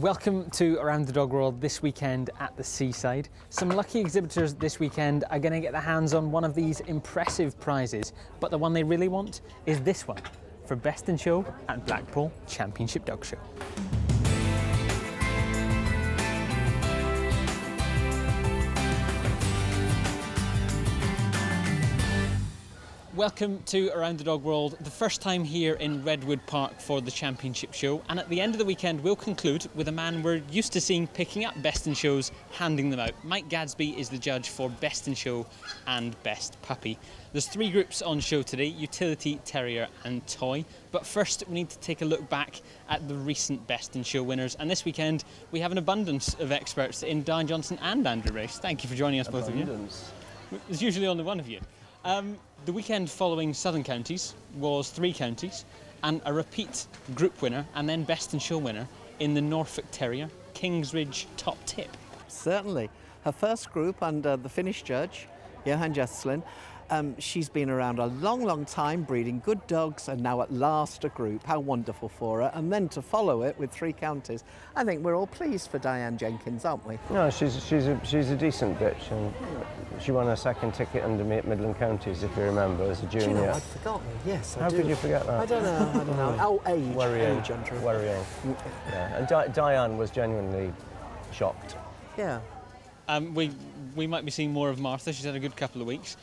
Welcome to Around the Dog World this weekend at the seaside. Some lucky exhibitors this weekend are going to get their hands on one of these impressive prizes, but the one they really want is this one for Best in Show at Blackpool Championship Dog Show. Welcome to Around the Dog World, the first time here in Redwood Park for the Championship Show, and at the end of the weekend we'll conclude with a man we're used to seeing picking up Best in Shows, handing them out. Mike Gadsby is the judge for Best in Show and Best Puppy. There's three groups on show today: Utility, Terrier and Toy. But first we need to take a look back at the recent Best in Show winners, and this weekend we have an abundance of experts in Diane Johnson and Andrew Race. Thank you for joining us, both of you. There's usually only one of you. The weekend following Southern Counties was 3 counties and a repeat group winner and then Best in Show winner in the Norfolk Terrier Kingsridge Top Tip. Certainly. Her first group under the Finnish judge, Johan Jesslin. She's been around a long time breeding good dogs, and now at last a group. How wonderful for her. And then to follow it with 3 counties. I think we're all pleased for Diane Jenkins, aren't we? No, she's a decent bitch, and she won her second ticket under me at Midland Counties, if you remember, as a junior. Do you know, I'd forgotten. Yes, How could you forget that? I don't know. Oh, age. Worrying. Age, Andrew. Worrying. Yeah. And Diane was genuinely shocked. Yeah. We might be seeing more of Martha. She's had a good couple of weeks.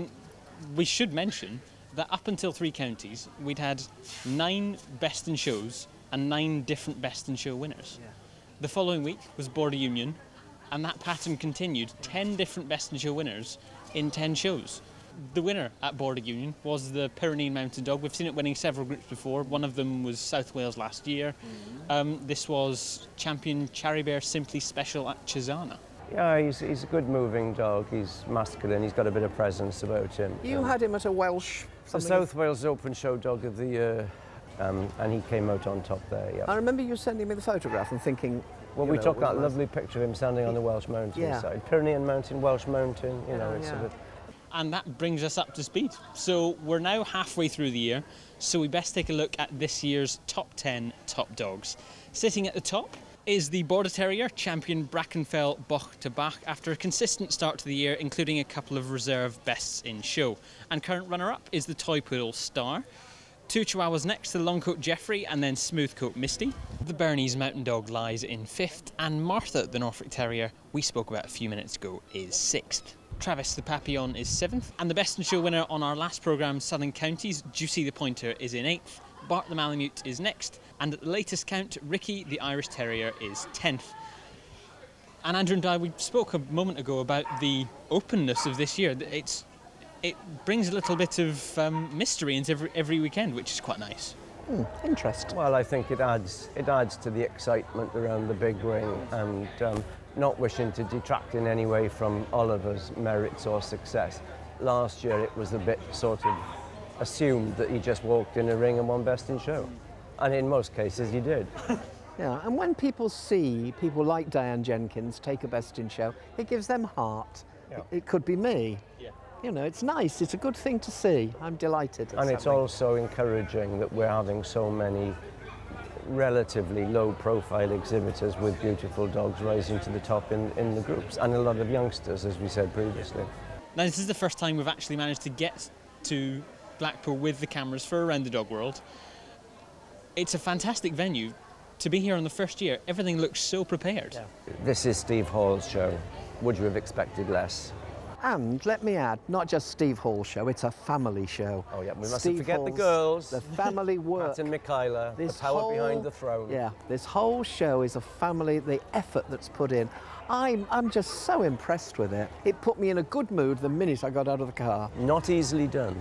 We should mention that up until 3 counties, we'd had 9 Best in Shows and 9 different Best in Show winners. Yeah. The following week was Border Union, and that pattern continued. 10 different Best in Show winners in 10 shows. The winner at Border Union was the Pyrenean Mountain Dog. We've seen it winning several groups before. One of them was South Wales last year. This was Champion Cherry Bear Simply Special at Chisana. Yeah, he's a good moving dog. He's masculine. He's got a bit of presence about him. You had him at a Welsh... The South Wales Open Show Dog of the Year, and he came out on top there, yeah. I remember you sending me the photograph and thinking... Well, we took that lovely picture of him standing on the Welsh mountainside. Yeah. Pyrenean Mountain, Welsh Mountain, you know, it's sort of... And that brings us up to speed. So we're now halfway through the year, so we best take a look at this year's top 10 top dogs. Sitting at the top is the Border Terrier Champion Brackenfell Bach to Bach, after a consistent start to the year, including a couple of reserve bests in show. And current runner-up is the Toy Poodle Star. 2 Chihuahuas next to the Longcoat Jeffrey and then Smoothcoat Misty. The Bernese Mountain Dog lies in 5th, and Martha, the Norfolk Terrier, we spoke about a few minutes ago, is 6th. Travis the Papillon is 7th, and the Best in Show winner on our last programme, Southern Counties, Juicy the Pointer, is in 8th. Bart the Malamute is next, and at the latest count, Ricky the Irish Terrier is 10th. And Andrew and I, we spoke a moment ago about the openness of this year. It brings a little bit of mystery into every weekend, which is quite nice. Interesting. Well, I think it adds to the excitement around the big ring, and not wishing to detract in any way from Oliver's merits or success. Last year it was a bit sort of assumed that he just walked in a ring and won Best in Show. And in most cases he did. Yeah, and when people see people like Diane Jenkins take a Best in Show, it gives them heart. Yeah. It could be me. Yeah. You know, it's nice. It's a good thing to see. I'm delighted. And it's also encouraging that we're having so many relatively low-profile exhibitors with beautiful dogs rising to the top in the groups, and a lot of youngsters, as we said previously. Now, this is the first time we've actually managed to get to Blackpool with the cameras for Around the Dog World. It's a fantastic venue. To be here on the first year, everything looks so prepared. Yeah. This is Steve Hall's show. Would you have expected less? And let me add, not just Steve Hall's show, it's a family show. Oh yeah, we mustn't forget the girls. The family work. Matt and Michaela, the power behind the throne. Yeah, this whole show is a family, the effort that's put in. I'm just so impressed with it. It put me in a good mood the minute I got out of the car. Not easily done.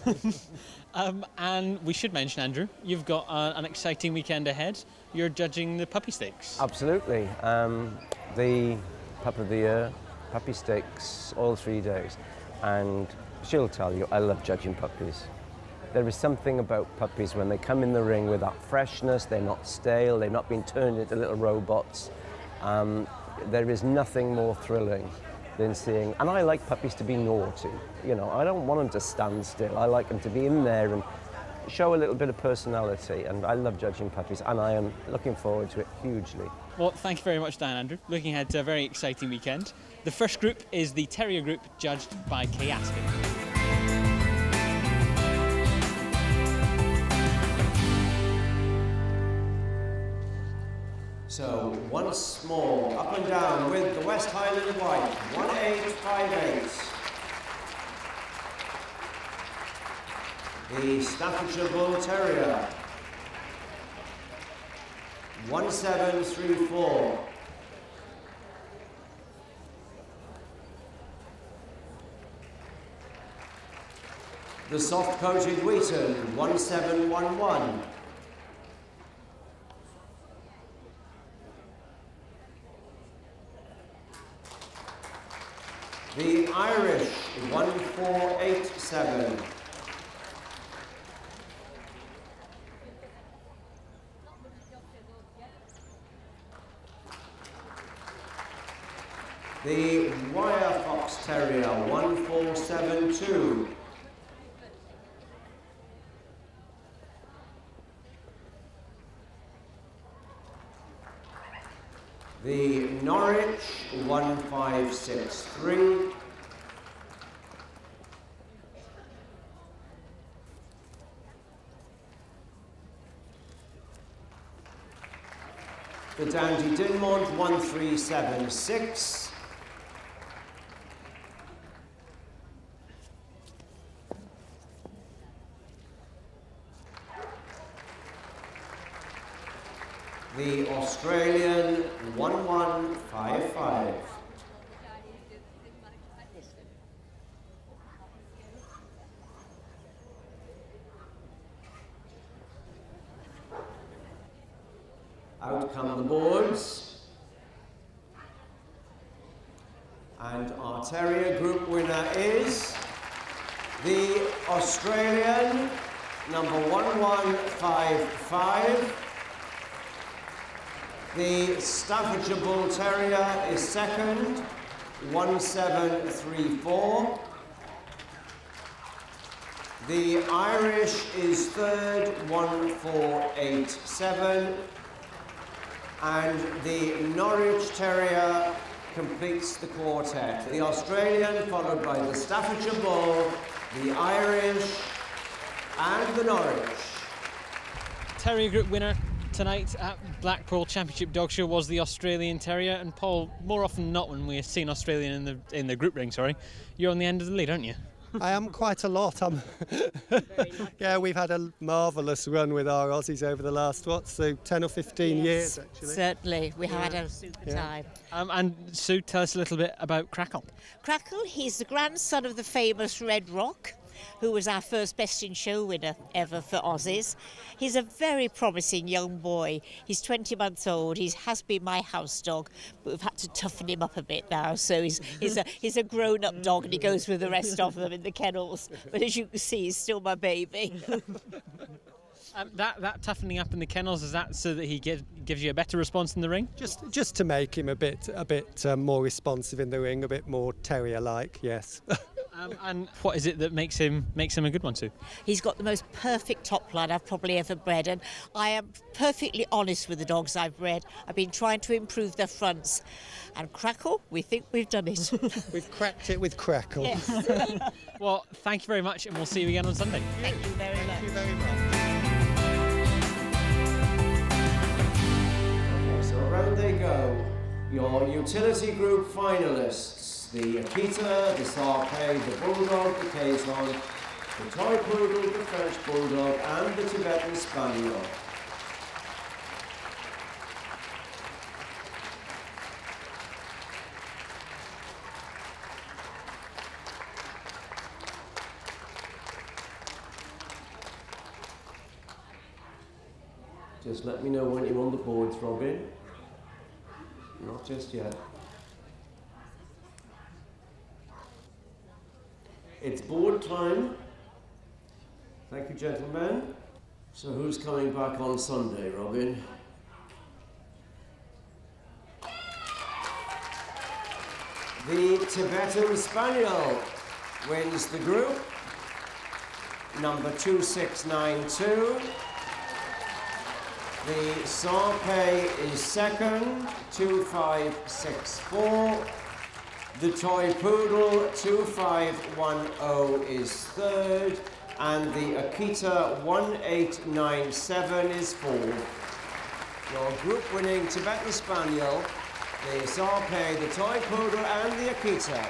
And we should mention, Andrew, you've got an exciting weekend ahead. You're judging the Puppy Stakes. Absolutely. The Pup of the Year, Puppy Stakes, all 3 days. And she'll tell you, I love judging puppies. There is something about puppies when they come in the ring with that freshness, they're not stale, they've not been turned into little robots. There is nothing more thrilling than seeing, and I like puppies to be naughty. You know, I don't want them to stand still. I like them to be in there and show a little bit of personality, and I love judging puppies, and I am looking forward to it hugely. Well, thank you very much, Dan Andrew. Looking ahead to a very exciting weekend. The first group is the Terrier group, judged by Gadsby. So, once more, up and down with the West Highland White, 1858. The Staffordshire Bull Terrier, 1734. The soft-coated Wheaton, 1711. The Irish, 1487. The Wire Fox Terrier, 1472. The Norwich, 1563. The Dandy Dinmont, 1376. The Australian, 1155. Out come the boards. And our Terrier group winner is the Australian, number 1155. The Staffordshire Bull Terrier is second, 1734. The Irish is third, 1487. And the Norwich Terrier completes the quartet. The Australian, followed by the Staffordshire Bull, the Irish, and the Norwich. Terrier group winner tonight at Blackpool Championship Dog Show was the Australian Terrier. And Paul, more often than not when we're seeing Australian in the group ring, you're on the end of the lead, aren't you? I am quite a lot. Yeah, we've had a marvellous run with our Aussies over the last, 10 or 15 years, actually. Certainly, we had a super time. And Sue, tell us a little bit about Crackle. Crackle, he's the grandson of the famous Red Rock, who was our first Best in Show winner ever for Aussies. He's a very promising young boy. He's 20 months old. He has been my house dog, but we've had to toughen him up a bit now. So he's a grown-up dog, and he goes with the rest of them in the kennels. But as you can see, he's still my baby. That toughening up in the kennels, is that so that he gives you a better response in the ring? Just to make him a bit more responsive in the ring, a bit more terrier-like, yes. And what is it that makes him a good one, Sue? He's got the most perfect top line I've probably ever bred, and I am perfectly honest with the dogs I've bred. I've been trying to improve their fronts, and Crackle, we think we've done it. We've cracked it with Crackle. Yes. Well, thank you very much, and we'll see you again on Sunday. Thank you very much. Thank you very much. Okay, so around they go. Your utility group finalists. The Akita, the Sarpei, the Bulldog, the Kazon, the Toy Poodle, the French Bulldog, and the Tibetan Spaniel. Just let me know when you're on the boards, Robin. Not just yet. It's board time. Thank you, gentlemen. So who's coming back on Sunday, Robin? The Tibetan Spaniel wins the group. Number 2692. The Sarpé is second, 2564. The Toy Poodle 2510 is third, and the Akita 1897 is fourth. Your group winning Tibetan Spaniel, the Sarpé, the Toy Poodle, and the Akita.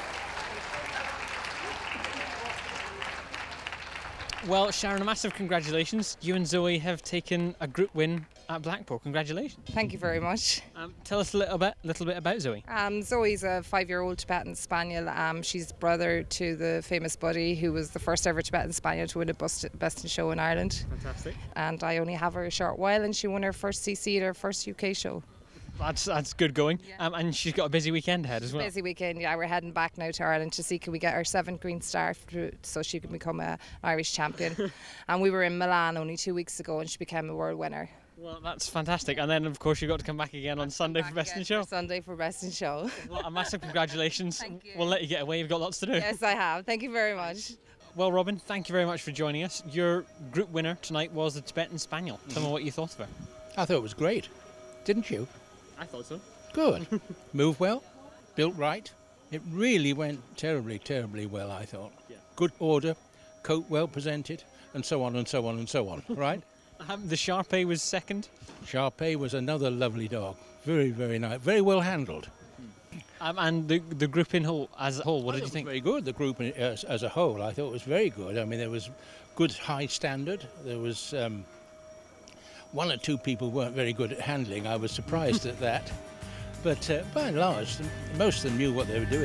Well, Sharon, a massive congratulations. You and Zoe have taken a group win at Blackpool. Congratulations. Thank you very much. Tell us a little bit about Zoe. Zoe's a 5-year-old Tibetan Spaniel. She's brother to the famous Buddy, who was the first ever Tibetan Spaniel to win a Best in Show in Ireland. Fantastic. And I only have her a short while, and she won her first CC at her first UK show. That's good going. Yeah. And she's got a busy weekend ahead as well. Busy weekend, yeah. We're heading back now to Ireland to see can we get our 7th Green Star so she can become an Irish champion. And we were in Milan only 2 weeks ago, and she became a world winner. Well, that's fantastic. And then, of course, you've got to come back again on Sunday for Best in Show. Sunday for Best in Show. Well, a massive congratulations. Thank you. We'll let you get away. You've got lots to do. Yes, I have. Thank you very much. Well, Robin, thank you very much for joining us. Your group winner tonight was the Tibetan Spaniel. Tell me what you thought of her. I thought it was great. Didn't you? I thought so. Good. Moved well, built right. It really went terribly, terribly well, I thought. Yeah. Good order, coat well presented, and so on and so on and so on, right? The Sarpé was second. Sarpé was another lovely dog. Very, very nice. Very well handled. And the group as a whole, what did you think? Very good. The group as a whole, I thought it was very good. I mean, there was good high standard. There was 1 or 2 people weren't very good at handling. I was surprised at that. But by and large, most of them knew what they were doing.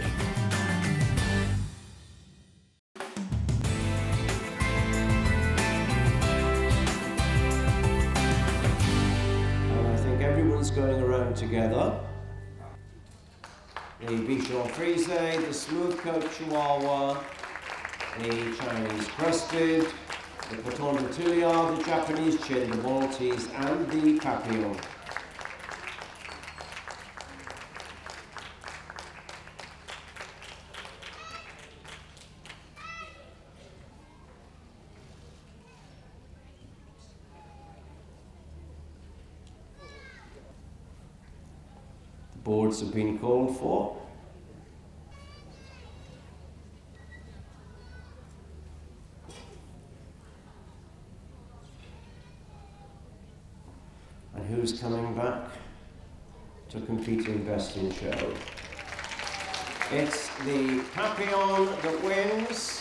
And I think everyone's going around together. The Bichon Frise, the Smooth Coat Chihuahua, the Chinese Crested, the Coton de Tuliar, the Japanese Chin, the Maltese, and the Papillon. Boards have been called for. And who's coming back to compete in Best in Show? It's the Papillon that wins,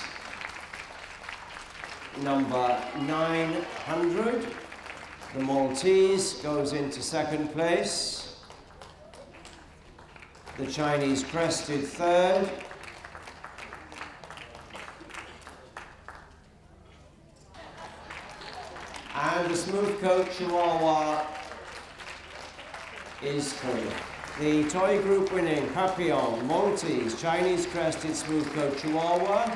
number 900. The Maltese goes into 2nd place. The Chinese Crested 3rd. And the Smooth Coat Chihuahua is 3rd. The toy group winning Papillon, Maltese, Chinese Crested, Smooth Coat Chihuahua.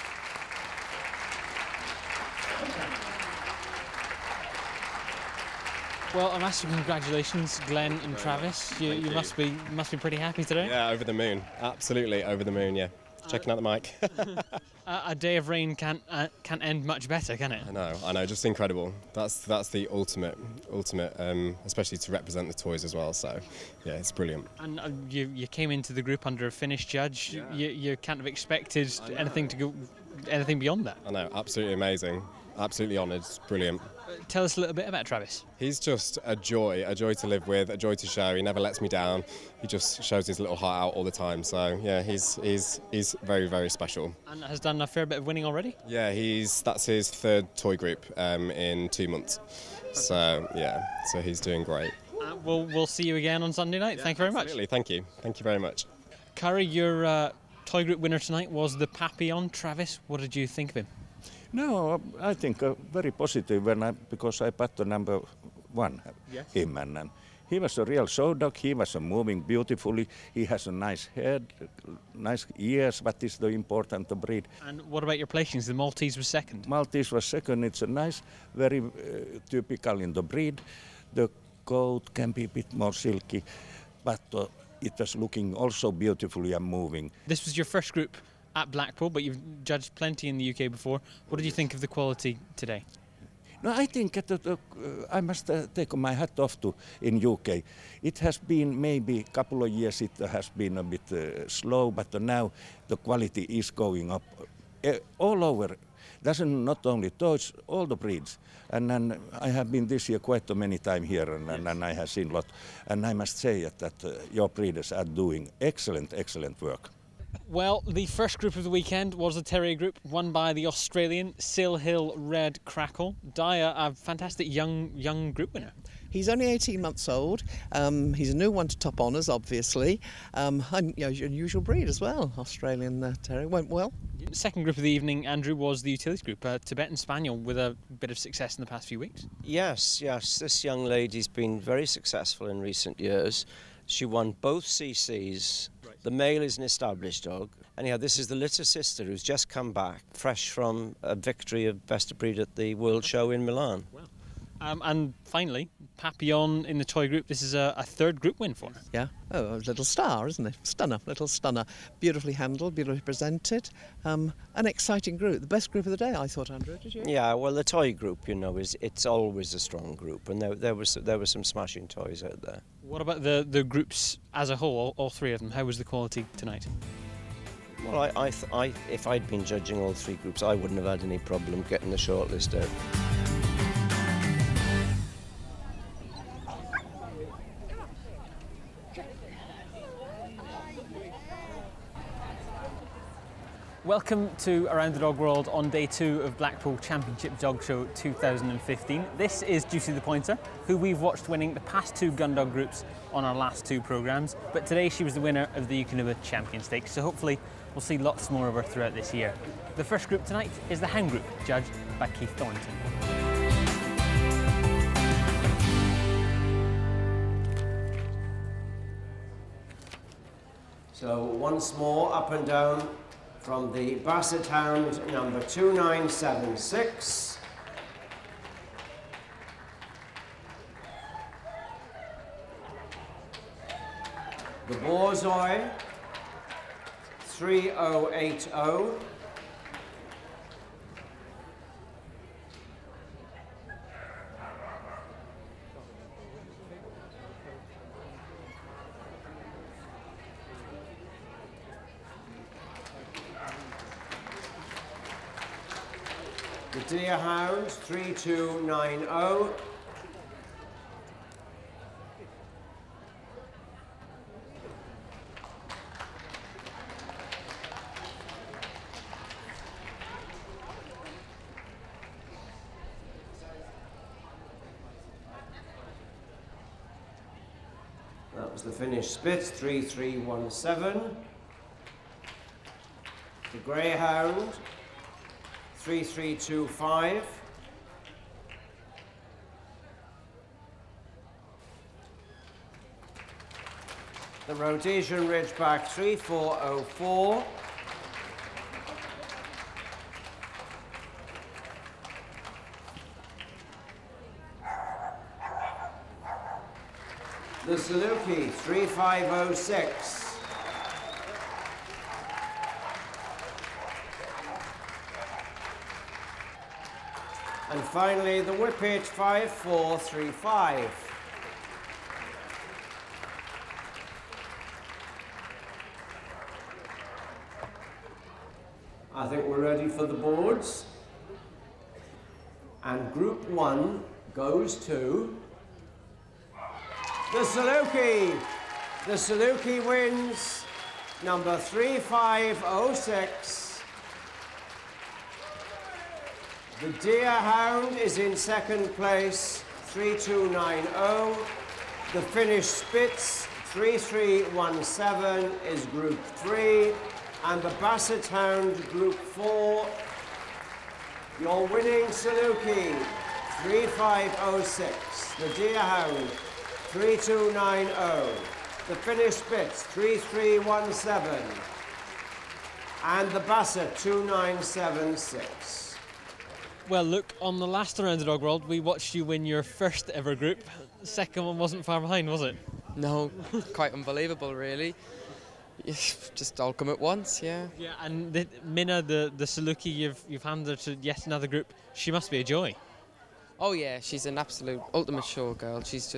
Well, a massive congratulations, Glenn and Travis. You must be pretty happy today. Yeah, over the moon. Absolutely over the moon. Yeah, checking out the mic. A day of rain can't end much better, can it? I know, just incredible. That's the ultimate, especially to represent the toys as well. So, yeah, it's brilliant. And you came into the group under a Finnish judge. Yeah. You can't have expected anything beyond that. I know, absolutely amazing. Absolutely honoured, brilliant. Tell us a little bit about Travis. He's just a joy to live with, a joy to show. He never lets me down. He just shows his little heart out all the time. So yeah, he's very, very special. And has done a fair bit of winning already? Yeah, that's his 3rd toy group in 2 months. So yeah, so he's doing great. We'll see you again on Sunday night. Yeah, thank you very much. Absolutely, thank you very much. Curry, your toy group winner tonight was the Papillon. Travis, what did you think of him? No, I think very positive because I put the number 1, yes. Him, and he was a real show dog. He was moving beautifully. He has a nice head, nice ears. That is the important breed. And what about your placings? The Maltese was 2nd. Maltese was 2nd. It's a nice, very typical in the breed. The coat can be a bit more silky, but it was looking also beautifully and moving. This was your first group at Blackpool, but you've judged plenty in the UK before. What did you think of the quality today? No, I think I must take my hat off to in UK. It has been maybe a couple of years it has been a bit slow, but now the quality is going up all over. Doesn't not only toys, all the breeds. And I have been this year quite many times here, and I have seen a lot. And I must say that your breeders are doing excellent work. Well, the first group of the weekend was the Terrier group, won by the Australian Sill Hill Red Crackle. Dyer, a fantastic young group winner. He's only 18 months old. He's a new one to top honours, obviously. And, unusual breed as well. Australian Terrier. Went well. Second group of the evening, Andrew, was the Utilities group, a Tibetan Spaniel with a bit of success in the past few weeks. Yes. This young lady's been very successful in recent years. She won both CCs. Right. The male is an established dog. Anyhow, this is the litter sister who's just come back, fresh from a victory of Best of Breed at the World Show in Milan. Wow. And finally, Papillon in the toy group. This is a third group win for her. Yeah. Oh, a little star, isn't it? Stunner, little stunner. Beautifully handled, beautifully presented. An exciting group. The best group of the day, I thought, Andrew. Did you? Yeah. Well, the toy group, it's always a strong group, and there were some smashing toys out there. What about the groups as a whole? All three of them. How was the quality tonight? Well, if I'd been judging all three groups, I wouldn't have had any problem getting the shortlist out. Welcome to Around the Dog World on day 2 of Blackpool Championship Dog Show 2015. This is Juicy the Pointer, who we've watched winning the past 2 gun dog groups on our last 2 programmes, but today she was the winner of the Eukanuba Champion Stakes, so hopefully we'll see lots more of her throughout this year. The first group tonight is the Hound group, judged by Keith Thornton. So once more, up and down from the Basset Hound, number 2976. The Borzoi, 3080. The Deerhound, 3290. That was the finished Spitz, 3317. The Greyhound, 3325. The Rhodesian Ridgeback, 3404. The Saluki, 3506. And finally, the Whippet, 5435. I think we're ready for the boards. And Group 1 goes to the Saluki. The Saluki wins, number 3506. The Deerhound is in second place, 3290. The finished Spitz, 3317, is Group 3. And the Basset Hound, Group 4. Your winning Saluki, 3506. The Deerhound, 3290. The finished Spitz, 3317. And the Basset, 2976. Well, look, on the last Around the Dog World, we watched you win your first ever group. The second one wasn't far behind, was it? No, quite unbelievable, really. Just all come at once, yeah. Yeah, and Minna, the Saluki you've handed to yet another group, she must be a joy. Oh yeah, she's an absolute ultimate showgirl. She's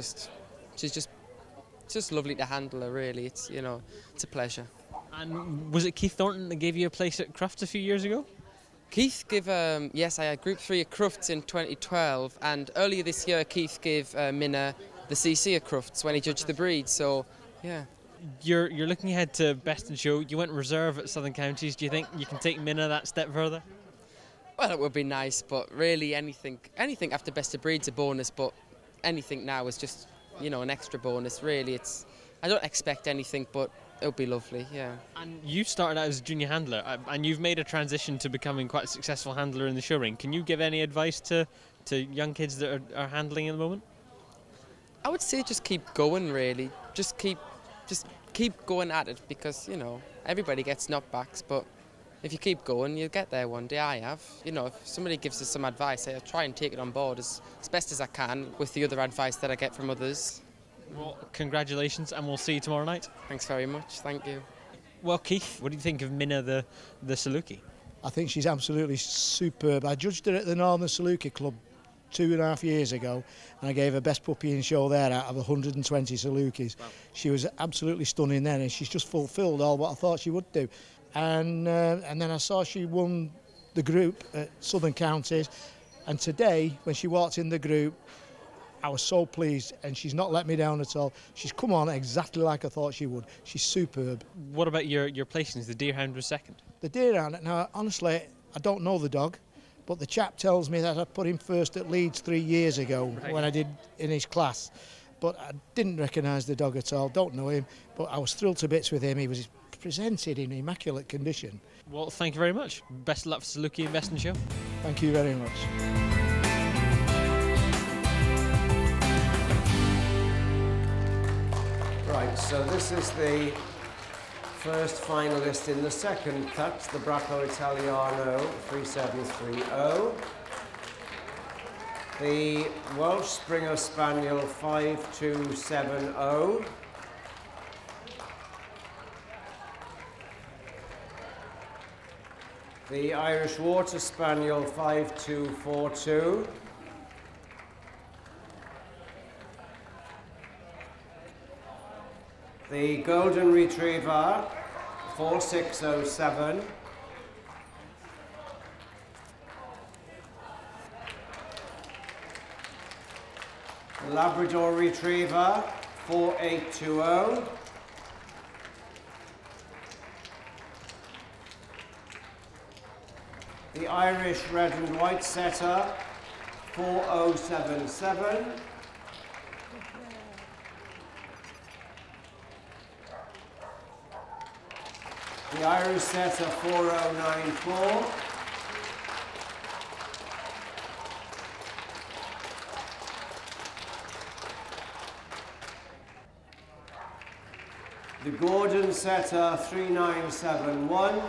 just lovely to handle her. Really, it's it's a pleasure. And was it Keith Thornton that gave you a place at Crufts a few years ago? Keith gave, yes, I had Group 3 at Crufts in 2012, and earlier this year Keith gave Minna the CC at Crufts when he judged the breed, so yeah. You're looking ahead to Best in Show. You went reserve at Southern Counties. Do you think you can take Minna that step further? Well, it would be nice, but really anything after Best of Breed's a bonus, but anything now is just, an extra bonus, really. I don't expect anything, but it would be lovely, yeah. And you started out as a junior handler, and you've made a transition to becoming quite a successful handler in the show ring. Can you give any advice to young kids that are handling at the moment? I would say just keep going, really. Just keep going at it, because, everybody gets knockbacks, but if you keep going, you'll get there one day. I have. If somebody gives us some advice, I'll try and take it on board as best as I can with the other advice that I get from others. Well, congratulations, and we'll see you tomorrow night. Thanks very much, thank you. Well, Keith, what do you think of Minna the Saluki? I think she's absolutely superb. I judged her at the Northern Saluki Club 2.5 years ago, and I gave her best puppy in show there out of 120 Salukis. Wow. She was absolutely stunning then, and she's just fulfilled all what I thought she would do. And then I saw she won the group at Southern Counties, and today, when she walked in the group, I was so pleased, and she's not let me down at all. She's come on exactly like I thought she would. She's superb. What about your placings? The Deerhound was second. The Deerhound, now honestly, I don't know the dog, but the chap tells me that I put him first at Leeds 3 years ago when I did in his class. But I didn't recognise the dog at all, don't know him, but I was thrilled to bits with him. He was presented in immaculate condition. Well, thank you very much. Best of luck for Saluki and Best in Show. Thank you very much. Right, so this is the first finalist in the second cut, the Bracco Italiano 3730. The Welsh Springer Spaniel 5270. The Irish Water Spaniel 5242. The Golden Retriever 4607. The Labrador Retriever 4820. The Irish Red and White Setter 4077. The Irish Setter 4094. The Gordon Setter 3971.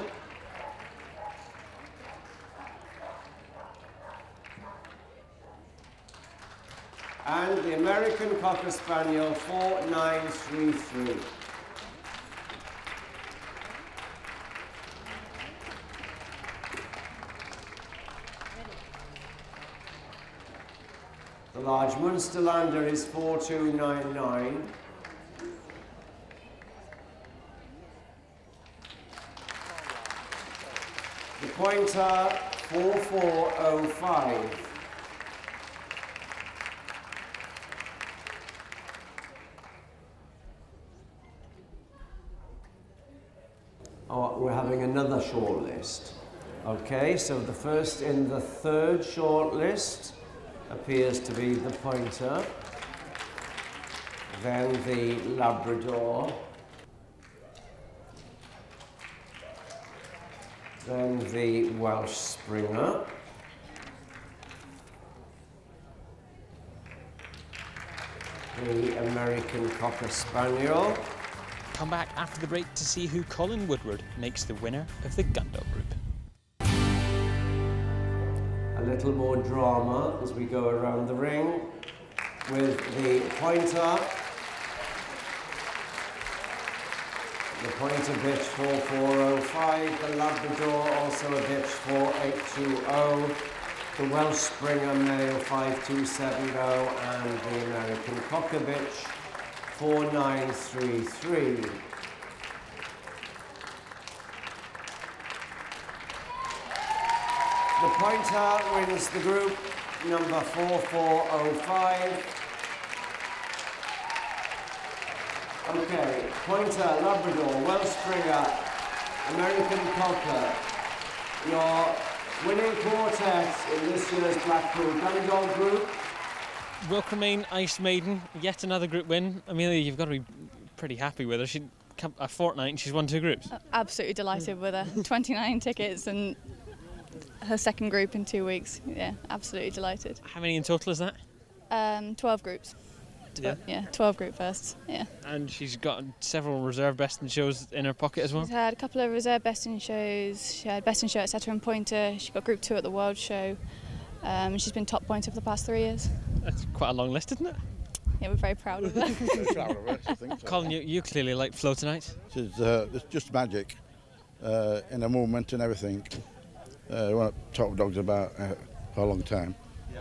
And the American Cocker Spaniel 4933. The large Munsterlander is 4299. The Pointer 4405. Oh, we're having another short list. Okay, so the first in the third short list appears to be the Pointer, then the Labrador, then the Welsh Springer, the American Cocker Spaniel. Come back after the break to see who Colin Woodward makes the winner of the Gundog Group. A little more drama as we go around the ring with the Pointer. The Pointer bitch 4405, the Labrador also a bitch 4820, the Welsh Springer male 5270 and the American Cockabitch 4933. The pointer wins the group, number 4405. Okay, pointer, Labrador, Welsh Springer, American Cocker. Your winning quartet in this year's Blackpool Gun Dog group. Wilcomane, Ice Maiden, yet another group win. Amelia, you've got to be pretty happy with her. She a fortnight and she's won 2 groups. Absolutely delighted with her. 29 tickets and her second group in 2 weeks. Yeah, absolutely delighted. How many in total is that? 12 groups. Yeah, 12 group firsts. Yeah. And she's got several reserve best in shows in her pocket as well. She's had a couple of reserve best in shows. She had best in show at Setter and Pointer. She got group 2 at the World Show. She's been top pointer for the past 3 years. That's quite a long list, isn't it? Yeah, we're very proud of her. Very proud of her, I think so. Colin, you clearly like Flo tonight. It's just magic in a moment and everything. One of the top dogs about for a long time.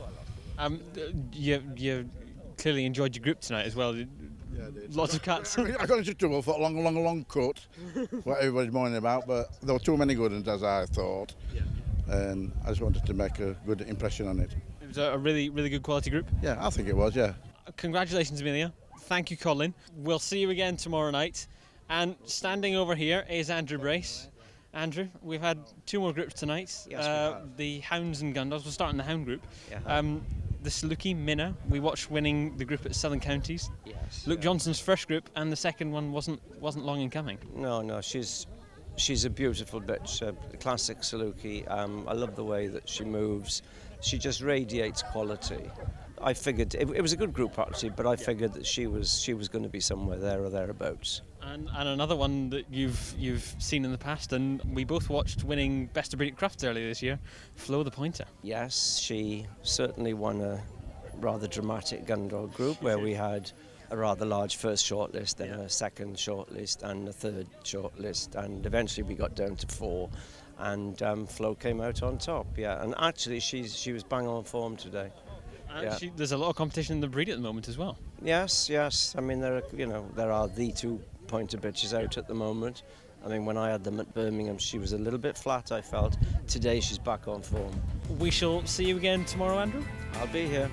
You clearly enjoyed your group tonight as well. Yeah, I did. Lots of cats. I got into trouble for a long cut, what everybody's moaning about, but there were too many good ones, as I thought. Yeah. And I just wanted to make a good impression on it. It was a really good quality group. Yeah, I think it was, yeah. Congratulations, Amelia. Thank you, Colin. We'll see you again tomorrow night. And standing over here is Andrew Brace. Andrew, we've had 2 more groups tonight. Yes, the Hounds and Gundogs. We'll start in the Hound group. Yeah. The Saluki Minna, we watched winning the group at Southern Counties. Yes. Luke Johnson's first group, and the second one wasn't long in coming. No, she's a beautiful bitch, a classic Saluki. I love the way that she moves. She just radiates quality. I figured it was a good group actually, but I figured that she was going to be somewhere there or thereabouts. And another one that you've seen in the past, and we both watched winning Best of Breed at Crufts earlier this year, Flo the Pointer. Yes, she certainly won a rather dramatic gun dog group where we had a rather large first shortlist, then a second shortlist and a third shortlist, and eventually we got down to 4, and Flo came out on top. Yeah, and actually she was bang on form today. And there's a lot of competition in the breed at the moment as well. Yes. I mean, there are the 2 pointer bitches out at the moment. I mean, when I had them at Birmingham, she was a little bit flat, I felt. Today, she's back on form. We shall see you again tomorrow, Andrew. I'll be here.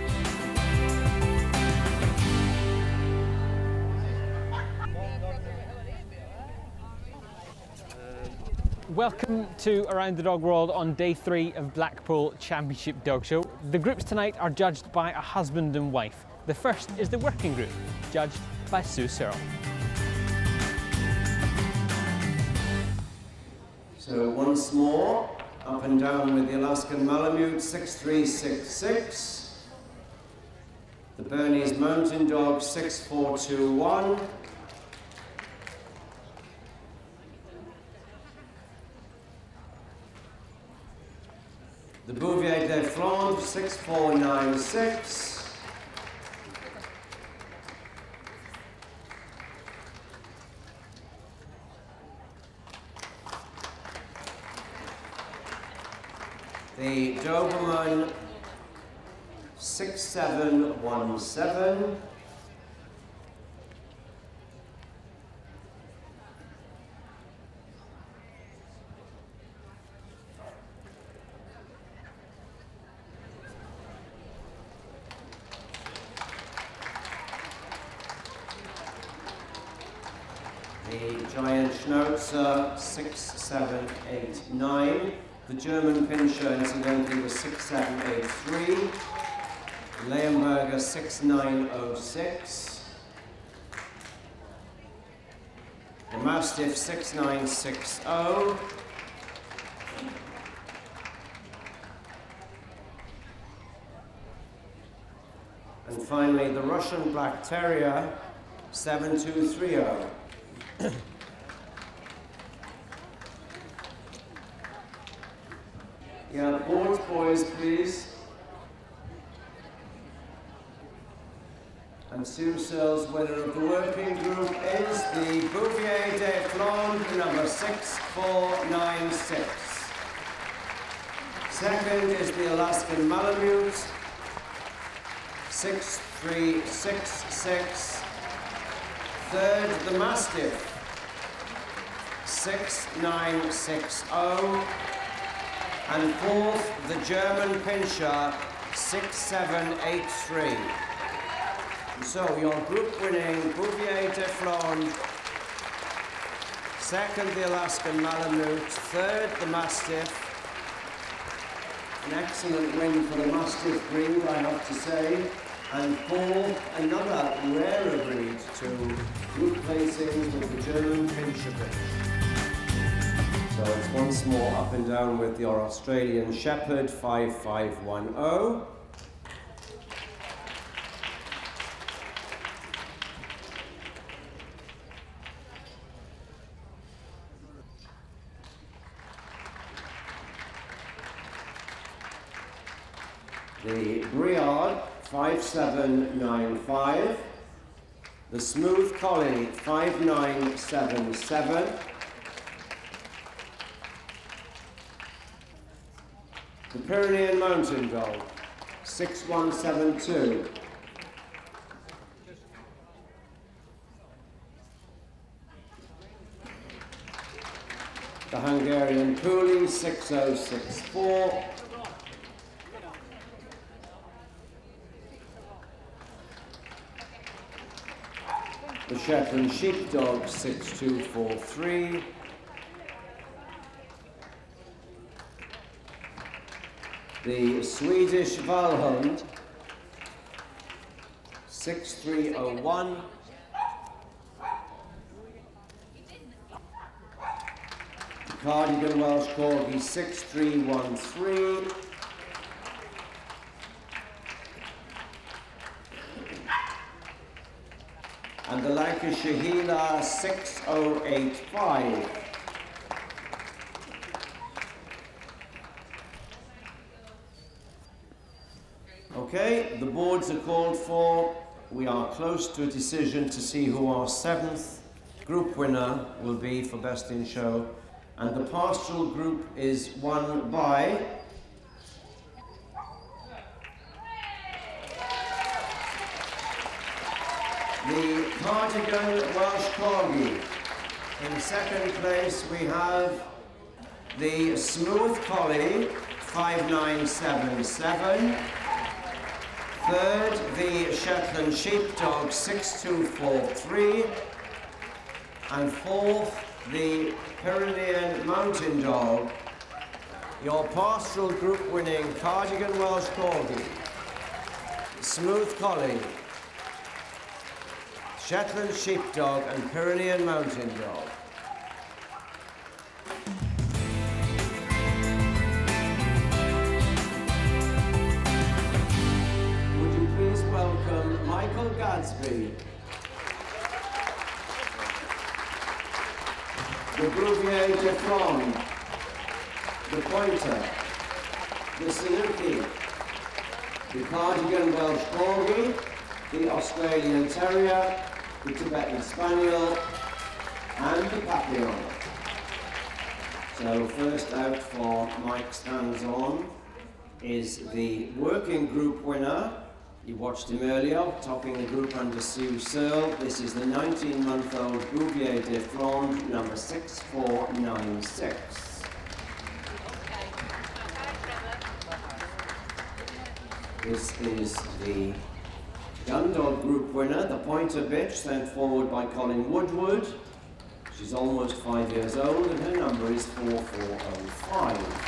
Welcome to Around the Dog World on day 3 of Blackpool Championship Dog Show. The groups tonight are judged by a husband and wife. The first is the working group, judged by Sue Searle. So once more, up and down with the Alaskan Malamute 6366. The Bernese Mountain Dog 6421. The Bouvier de Flandre 6496. The Doberman 6717. The Giant Schnauzer 6789. The German Pinscher, incidentally, was 6783. Leonberger 6906. The Mastiff 6960. And finally, the Russian Black Terrier 7230. Yeah, boys, please. And Sue Searle's winner of the working group is the Bouvier de Flandre, number 6496. Second is the Alaskan Malamute, 6.366. Third, the Mastiff, 6.960. And fourth, the German Pinscher, 6.783. So your group winning Bouvier de Flandre, second the Alaskan Malamute, third the Mastiff. An excellent win for the Mastiff breed, I have to say. And fourth, another rarer breed to group placings with the German Pinscher bitch. So it's once more up and down with your Australian Shepherd, 5510. The Briard, 5795. The Smooth Collie, 5977. The Pyrenean Mountain Dog, 6172. The Hungarian Puli, 6064. The Shetland Sheepdog, 6243. The Swedish Valhund, 6301. The Cardigan Welsh Corgi, 6313. And the Lancashire Heeler, 6085. Okay, the boards are called for. We are close to a decision to see who our 7th group winner will be for Best in Show. And the pastoral group is won by the Cardigan Welsh Corgi. In second place we have the Smooth Collie, 5977. Third, the Shetland Sheepdog, 6243. And fourth, the Pyrenean Mountain Dog. Your pastoral group winning Cardigan Welsh Corgi, Smooth Collie, Shetland Sheepdog and Pyrenean Mountain Dog. Would you please welcome Michael Gadsby, the Bouvier de Flandre, the Pointer, the Saluki, the Cardigan Welsh Corgi, the Australian Terrier, the Tibetan Spaniel, and the Papillon. So first out for Mike's hands-on is the working group winner. You watched him earlier, topping the group under Sue Searle. This is the 19-month-old Bouvier de Flandre, number 6496. This is the Gun Dog Group winner, the Pointer Bitch, sent forward by Colin Woodward. She's almost 5 years old and her number is 4405.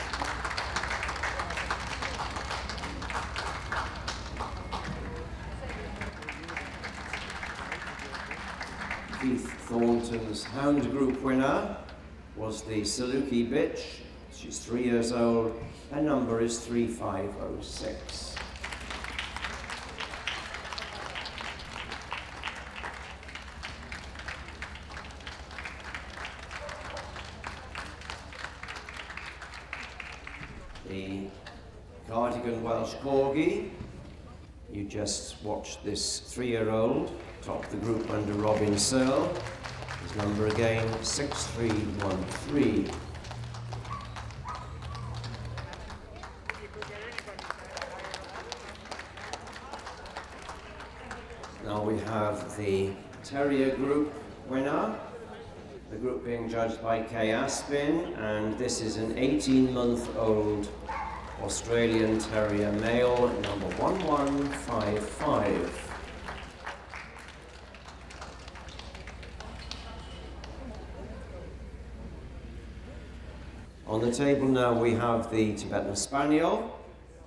Keith Thornton's Hound Group winner was the Saluki Bitch. She's 3 years old. Her number is 3506. The Cardigan Welsh Corgi. You just watched this 3-year-old top the group under Robin Searle. His number again, 6313. have the Terrier Group winner, the group being judged by Kay Aspin, and this is an 18-month-old Australian Terrier male, number 1155. On the table now we have the Tibetan Spaniel.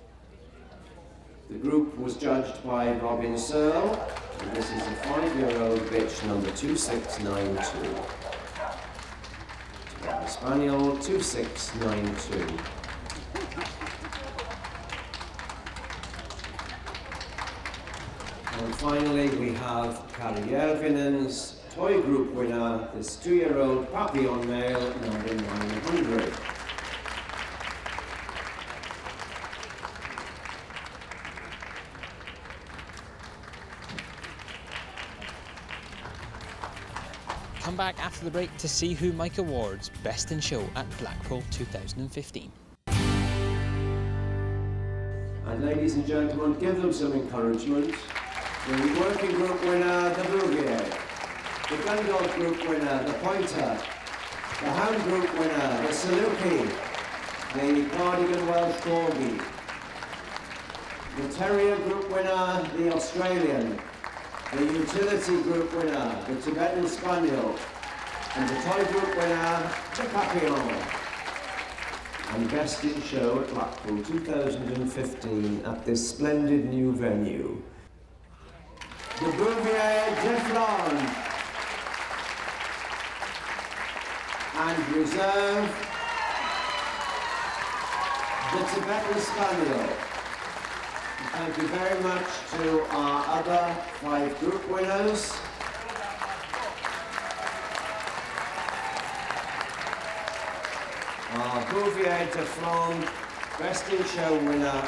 The group was judged by Robin Searle, and this is a 5-year-old bitch, number 2692. Tibetan Spaniel, 2692. And finally we have Kari Jelvinen's toy group winner, this 2-year-old Papillon male, number 900. Come back after the break to see who Mike awards Best in Show at Blackpool 2015. And ladies and gentlemen, give them some encouragement. The working group winner, the Bouvier. The Gundog group winner, the Pointer. The Hound group winner, the Saluki. The Cardigan Welsh Corgi. The Terrier group winner, the Australian. The Utility group winner, the Tibetan Spaniel. And the Toy group winner, the Papillon. And Best in Show at Blackpool 2015 at this splendid new venue. The Bouvier Deflon. And Reserve, the Tibetan Spaniel. Thank you very much to our other 5 group winners. Our Bouvier Deflon Best in Show winner.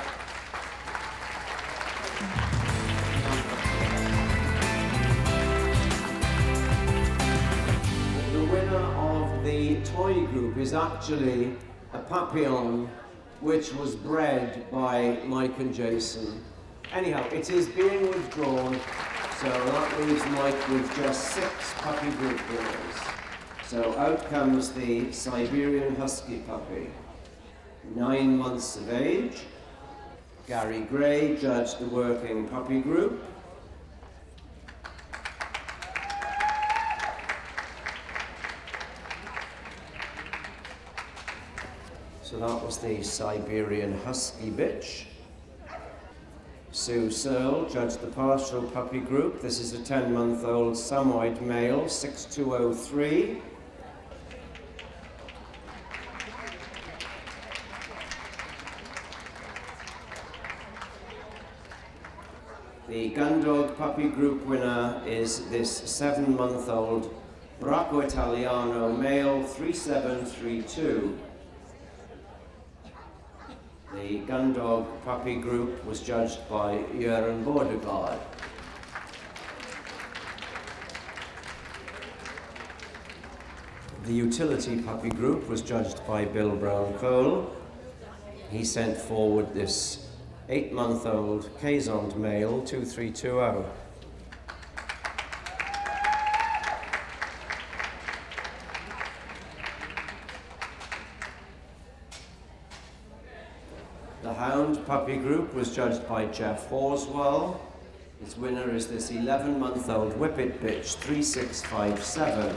The winner of the toy group is actually a Papillon, which was bred by Mike and Jason. Anyhow, it is being withdrawn, so that leaves Mike with just 6 puppy group winners. So out comes the Siberian Husky puppy, 9 months of age. Gary Gray judged the working puppy group. So that was the Siberian Husky bitch. Sue Searle judged the partial puppy group. This is a 10-month-old Samoyed male, 6203. The Gundog puppy group winner is this 7-month-old Bracco Italiano male, 3732. The Gundog puppy group was judged by Jørgen Bordegaard. The utility puppy group was judged by Bill Brown-Cole. He sent forward this 8-month-old Kazond male, 2320. The Hound puppy group was judged by Jeff Horswell. Its winner is this 11-month-old Whippet bitch, 3657.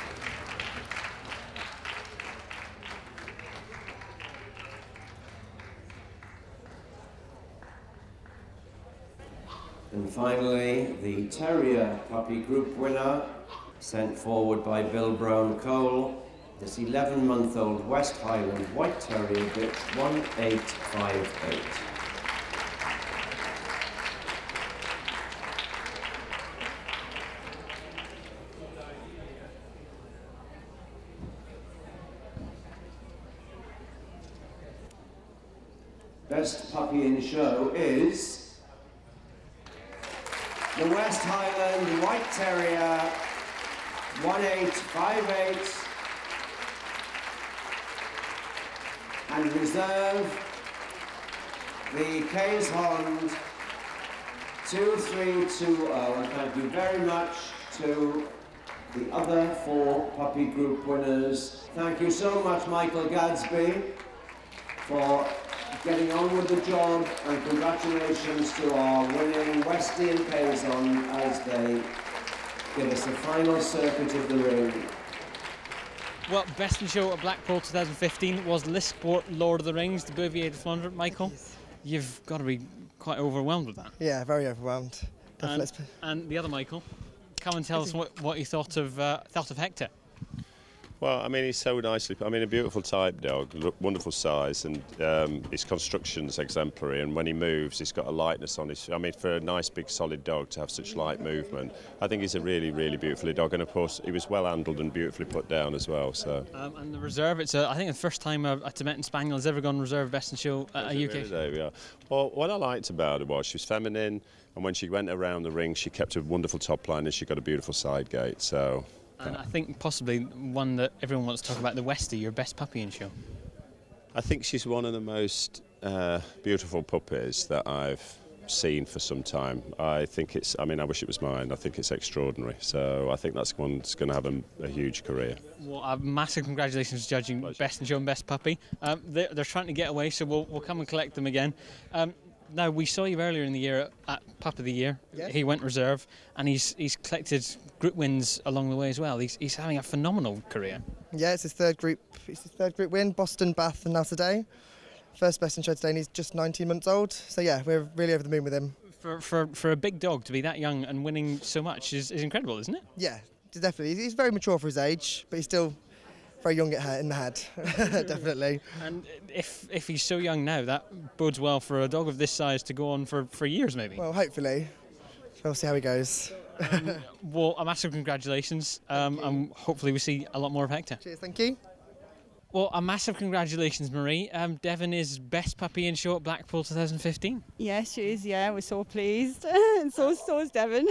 And finally, the Terrier puppy group winner, sent forward by Bill Brown-Cole, this 11-month-old West Highland White Terrier bitch, 1858. Best puppy in show is the West Highland White Terrier, 1858. And reserve, the Kazond 2320. And thank you very much to the other 4 puppy group winners. Thank you so much, Michael Gadsby, for getting on with the job, and congratulations to our winning Westie and Payson as they give us the final circuit of the ring. Well, Best in Show at Blackpool 2015 was Lisport, Lord of the Rings, the Bouvier de Flandre. Michael, you've got to be quite overwhelmed with that. Yeah, very overwhelmed. And the other Michael, come and tell us what you thought of Hector. Well, I mean, he's so nicely, I mean, a beautiful type dog, wonderful size, and his construction's exemplary, and when he moves, he's got a lightness on his, I mean, for a nice, big, solid dog to have such light movement, I think he's a really, really beautiful dog, and of course, he was well handled and beautifully put down as well, so. And the reserve, it's, I think, the first time a Tibetan Spaniel has ever gone reserve Best in Show at a UK. Really, there we are. Well, what I liked about her was she was feminine, and when she went around the ring, she kept a wonderful top line, and she got a beautiful side gate, so. And I think possibly one that everyone wants to talk about, the Westie, your best puppy in show. I think she's one of the most beautiful puppies that I've seen for some time. I think it's, I mean, I wish it was mine. I think it's extraordinary. So I think that's one that's going to have a huge career. Well, a massive congratulations to judging Best in Show and Best Puppy. They're trying to get away, so we'll come and collect them again. Now, we saw you earlier in the year at Pup of the Year. Yeah. He went reserve, and he's collected group wins along the way as well. He's having a phenomenal career. Yeah, it's his third group win, Boston, Bath and now today. First Best in Show today, and he's just 19 months old. So yeah, we're really over the moon with him. For a big dog to be that young and winning so much is incredible, isn't it? Yeah, definitely. He's very mature for his age, but he's still very young in the head, definitely. And if he's so young now, that bodes well for a dog of this size to go on for years, maybe. Well, hopefully. We'll see how he goes. Well, a massive congratulations, and hopefully we see a lot more of Hector. Cheers, thank you. Well, a massive congratulations, Marie. Devon is best puppy in show at Blackpool 2015. Yes, she is, yeah. We're so pleased. And so is Devon.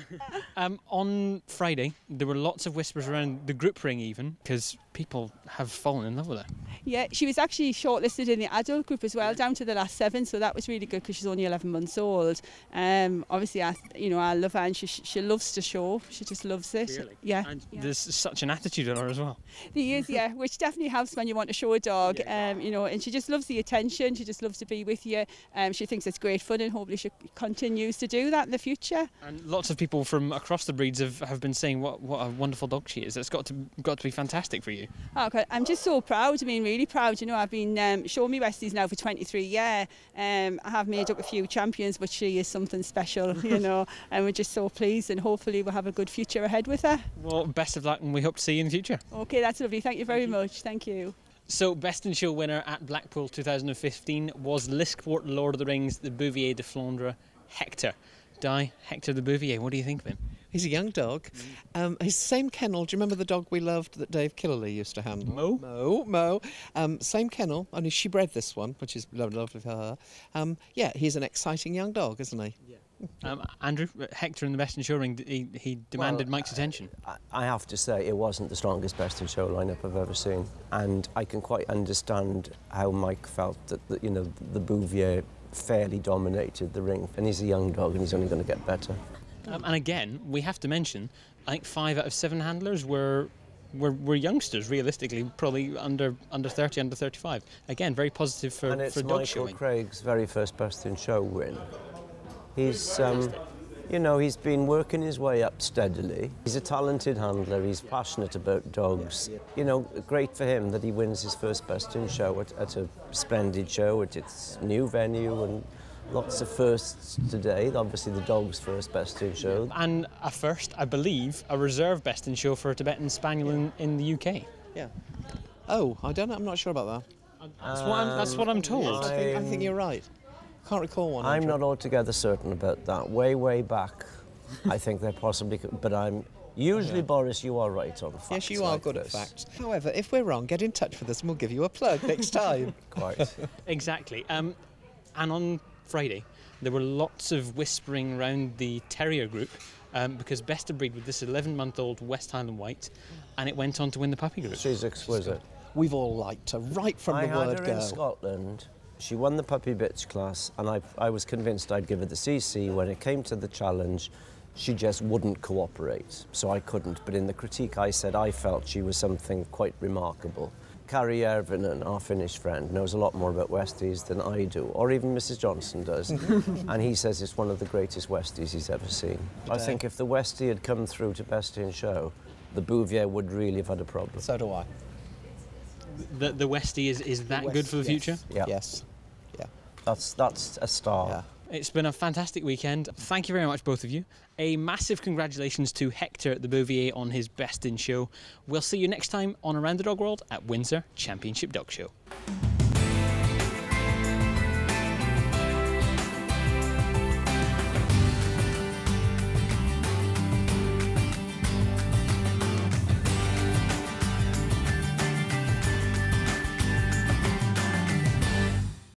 On Friday, there were lots of whispers around the group ring even, because people have fallen in love with her. Yeah, she was actually shortlisted in the adult group as well, down to the last 7, so that was really good because she's only 11 months old. Obviously, I love her, and she loves to show. She just loves it. Really? Yeah. And there's such an attitude on her as well. There is, yeah, which definitely helps when you want to show a dog. And she just loves the attention. She just loves to be with you. She thinks it's great fun, and hopefully she continues to do that in the future. And lots of people from across the breeds have been saying what a wonderful dog she is. It's got to be fantastic for you. Oh, God, I'm just so proud. I mean, really proud. I've been showing me Westies now for 23 years. I have made up a few champions, but she is something special, and we're just so pleased, and hopefully we'll have a good future ahead with her. Well, best of luck, and we hope to see you in the future. Okay, that's lovely. Thank you very much. Thank you. So, Best in Show winner at Blackpool 2015 was Lisport, Lord of the Rings, the Bouvier de Flandre, Hector. Hector the Bouvier, what do you think of him? He's a young dog. His same kennel. Do you remember the dog we loved that Dave Killerley used to handle? Mo. Same kennel, only she bred this one, which is lovely for her. Yeah, he's an exciting young dog, isn't he? Yeah. Andrew, Hector in the Best in Show ring, he demanded Mike's attention. I have to say it wasn't the strongest Best in Show lineup I've ever seen, and I can quite understand how Mike felt that the Bouvier fairly dominated the ring, and he's a young dog and he's only going to get better. And again, we have to mention, I think 5 out of 7 handlers were youngsters, realistically, probably under 30, under 35. Again, very positive for and it's dog showing. Michael Craig's very first Best in Show win. He's, he's been working his way up steadily. He's a talented handler. He's passionate about dogs. Great for him that he wins his first Best in Show at a splendid show at its new venue, and lots of firsts today. Obviously, the dog's first Best in Show. And a first, I believe, a reserve Best in Show for a Tibetan Spaniel in the UK. Yeah. Oh, I don't know. I'm not sure about that. That's what I'm told. I think you're right. Can't recall one. I'm not altogether certain about that. Way back, I think they're possibly... But I'm... Usually, Boris, you are right on facts. Yes, you are good at facts. However, if we're wrong, get in touch with us and we'll give you a plug next time. Quite. Exactly. And on Friday, there were lots of whispering around the terrier group because Best of Breed with this 11-month-old West Highland White, and it went on to win the puppy group. She's exquisite. We've all liked her right from the word go. I had her in Scotland She won the puppy bitch class, and I was convinced I'd give her the CC. When it came to the challenge, she just wouldn't cooperate, so I couldn't. But in the critique I said I felt she was something quite remarkable. Carrie Ervinen, our Finnish friend, knows a lot more about Westies than I do, or even Mrs. Johnson does. And he says it's one of the greatest Westies he's ever seen. I think if the Westie had come through to Best in Show, the Bouvier would really have had a problem. So do I. The Westie is that good for the future? Yeah. Yes. Yeah. That's a star. Yeah. It's been a fantastic weekend. Thank you very much, both of you. A massive congratulations to Hector the Bouvier on his Best in Show. We'll see you next time on Around the Dog World at Windsor Championship Dog Show.